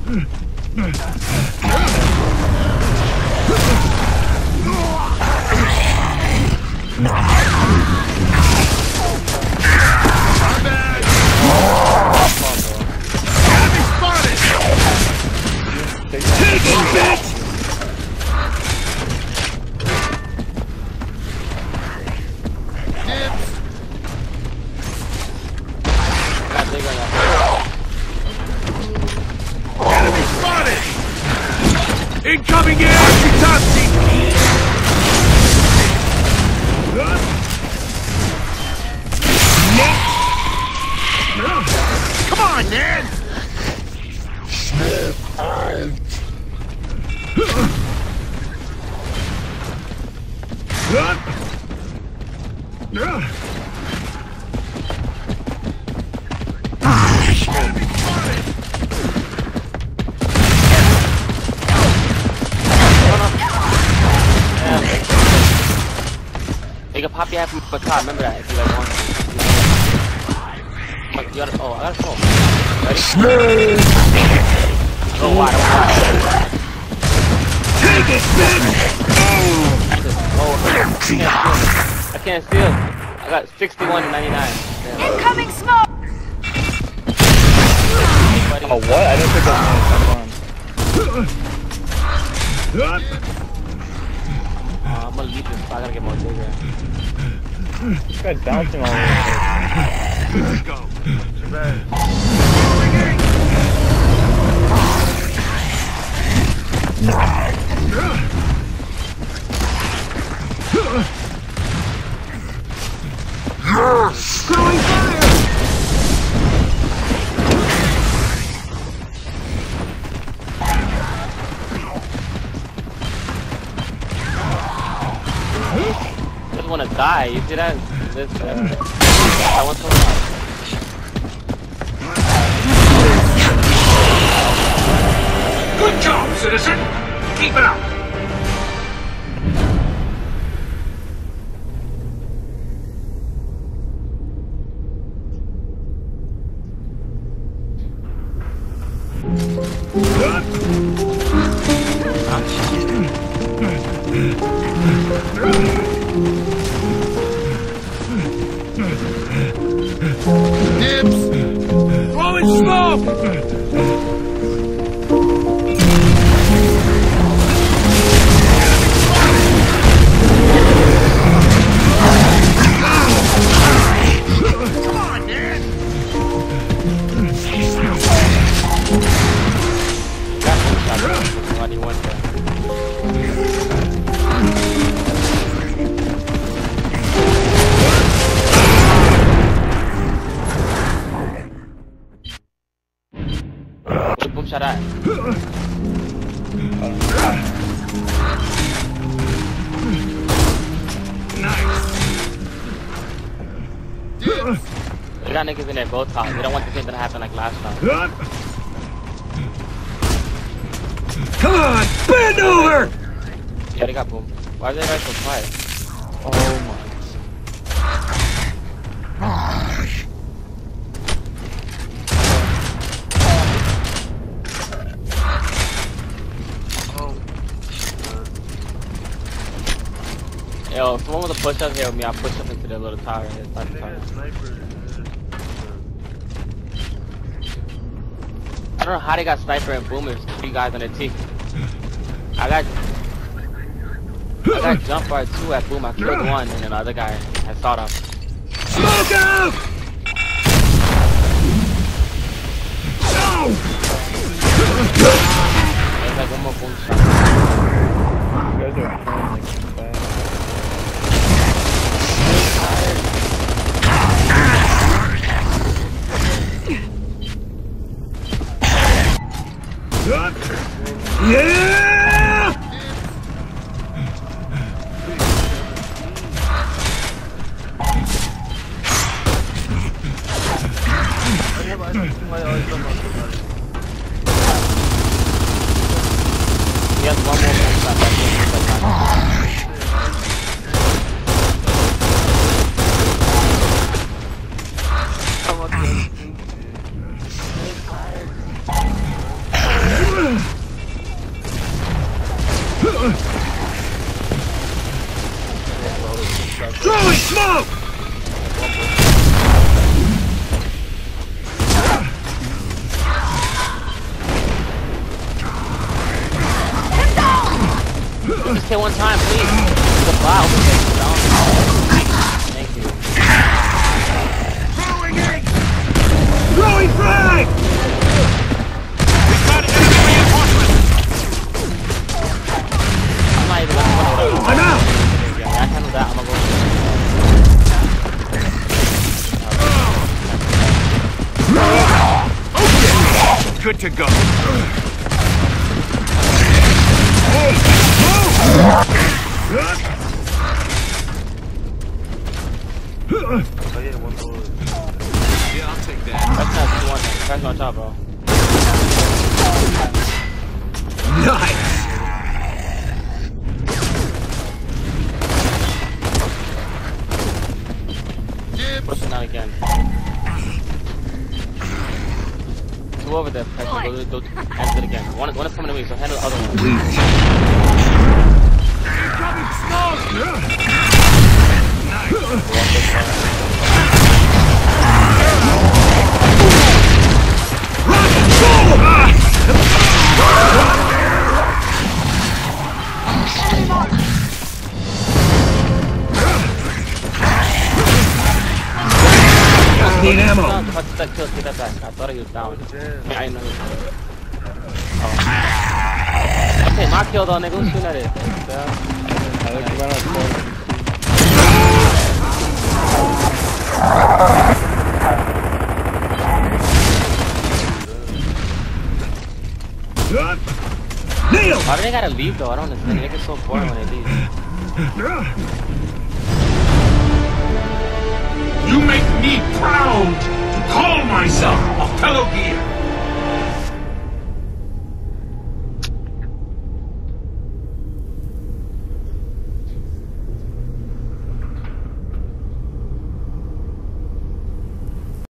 Incoming air! Come on, man! You can pop your head from the top, remember that if you like want. You gotta, oh, I gotta smoke. Ready? Go wide, Take it, bitch! I can't steal. I got 61 to 99. Incoming smoke! Oh, what? I didn't pick up one. I'm gonna leave this, I gotta get more bigger. This guy's bouncing all over. Let's go. Throwing fire! Just wanna die, you see that? This, I want to Good job, citizen! Keep it up! Dibs! Throwing smoke! boom shot at. Nice. We got niggas in there both times. We don't want the same thing to happen like last time. Come on, bend over! Yeah, they got boom. Why are they guys so quiet? Oh my. Yo, if someone with a push up here with me, I'll push up into the little tower. It's like the tower. I don't know how they got sniper and boomers. 3 guys on their team. I got jump bar 2 at boom. I killed 1, and then the other guy I saw them. Smoke out! No! There's like 1 more boom shot. You guys are playing like fast. Yeah! He has 1 more boom shot. kill one time, please. The bot will take you down. Thank you. Throwing frag! We've got enemy reinforcements! I'm not even gonna go. I'm out! Yeah, I handled that. I'm gonna go. Good to go. Yeah, I'll take that. That's not 2-1. That's on top, bro. Nice! Pushing out again. Two over there. Go exit again. One is coming away, so handle the other one. Incoming smoke! Need ammo. Touch that kill, get that back. I thought he was down. Yeah, I know. Oh. Okay, my kill though, nigga. Who's shooting at it? Neil! Why do they gotta leave though? I don't understand. They get so boring when they leave. You make me proud to call myself a fellow gear.